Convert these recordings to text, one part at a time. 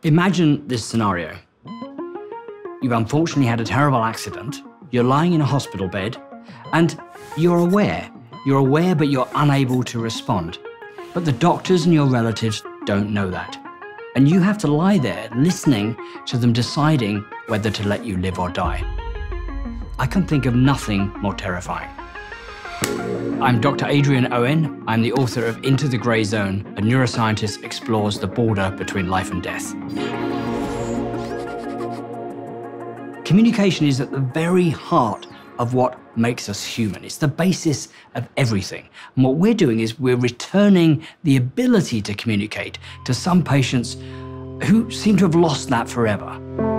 Imagine this scenario. You've unfortunately had a terrible accident, you're lying in a hospital bed, and you're aware. You're aware, but you're unable to respond. But the doctors and your relatives don't know that. And you have to lie there listening to them deciding whether to let you live or die. I can think of nothing more terrifying. I'm Dr. Adrian Owen. I'm the author of Into the Grey Zone, a neuroscientist explores the border between life and death. Communication is at the very heart of what makes us human. It's the basis of everything. And what we're doing is we're returning the ability to communicate to some patients who seem to have lost that forever.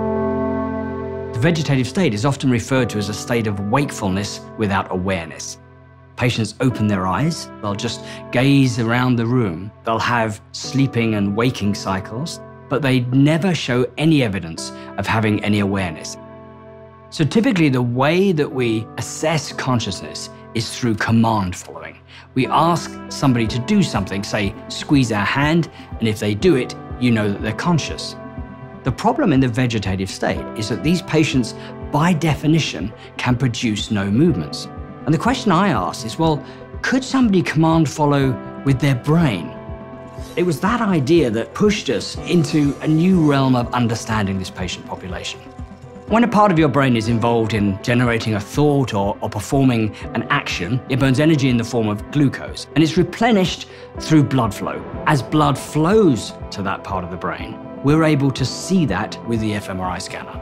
The vegetative state is often referred to as a state of wakefulness without awareness. Patients open their eyes, they'll just gaze around the room. They'll have sleeping and waking cycles, but they never show any evidence of having any awareness. So typically the way that we assess consciousness is through command following. We ask somebody to do something, say, squeeze our hand, and if they do it, you know that they're conscious. The problem in the vegetative state is that these patients, by definition, can produce no movements. And the question I asked is, well, could somebody command follow with their brain? It was that idea that pushed us into a new realm of understanding this patient population. When a part of your brain is involved in generating a thought or performing an action, it burns energy in the form of glucose, and it's replenished through blood flow. As blood flows to that part of the brain, we're able to see that with the fMRI scanner.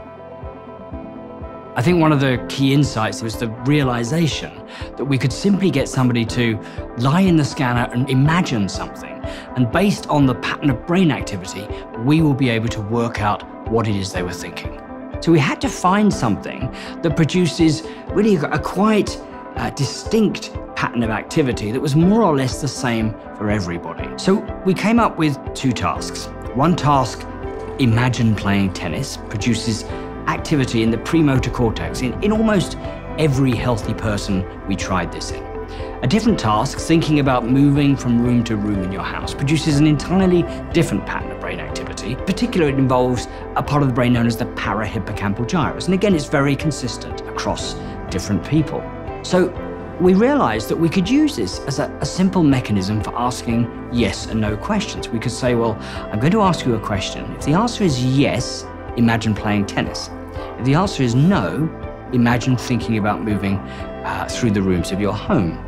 I think one of the key insights was the realization that we could simply get somebody to lie in the scanner and imagine something. And based on the pattern of brain activity, we will be able to work out what it is they were thinking. So we had to find something that produces really a quite distinct pattern of activity that was more or less the same for everybody. So we came up with two tasks. One task, imagine playing tennis, produces activity in the premotor cortex in almost every healthy person we tried this in. A different task, thinking about moving from room to room in your house, produces an entirely different pattern of brain activity. In particular, it involves a part of the brain known as the parahippocampal gyrus. And again, it's very consistent across different people. So we realized that we could use this as a simple mechanism for asking yes and no questions. We could say, well, I'm going to ask you a question. If the answer is yes, imagine playing tennis. If the answer is no, imagine thinking about moving through the rooms of your home.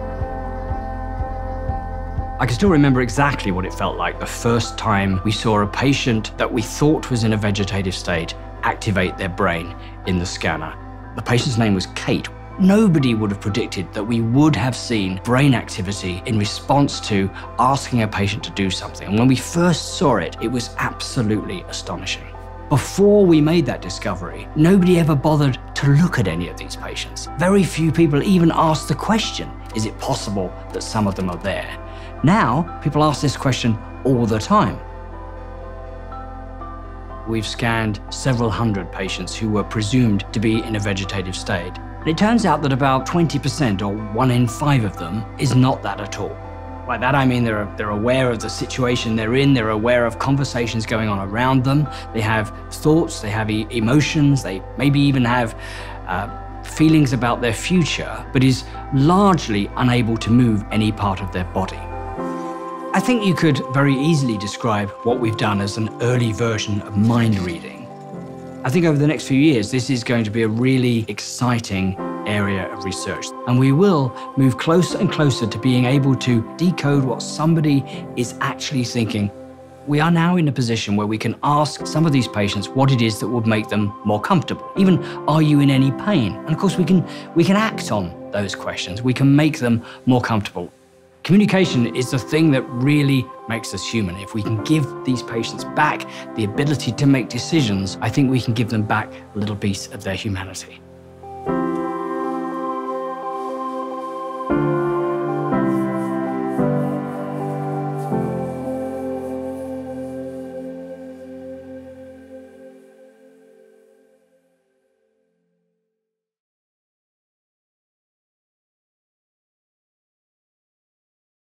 I can still remember exactly what it felt like the first time we saw a patient that we thought was in a vegetative state activate their brain in the scanner. The patient's name was Kate. Nobody would have predicted that we would have seen brain activity in response to asking a patient to do something. And when we first saw it, it was absolutely astonishing. Before we made that discovery, nobody ever bothered to look at any of these patients. Very few people even asked the question, is it possible that some of them are there? Now, people ask this question all the time. We've scanned several hundred patients who were presumed to be in a vegetative state. And it turns out that about 20% or 1 in 5 of them is not that at all. By that I mean they're aware of the situation they're in, they're aware of conversations going on around them, they have thoughts, they have emotions, they maybe even have feelings about their future, but is largely unable to move any part of their body. I think you could very easily describe what we've done as an early version of mind reading. I think over the next few years, this is going to be a really exciting area of research. And we will move closer and closer to being able to decode what somebody is actually thinking. We are now in a position where we can ask some of these patients what it is that would make them more comfortable. Even, are you in any pain? And of course, we can act on those questions. We can make them more comfortable. Communication is the thing that really makes us human. If we can give these patients back the ability to make decisions, I think we can give them back a little piece of their humanity.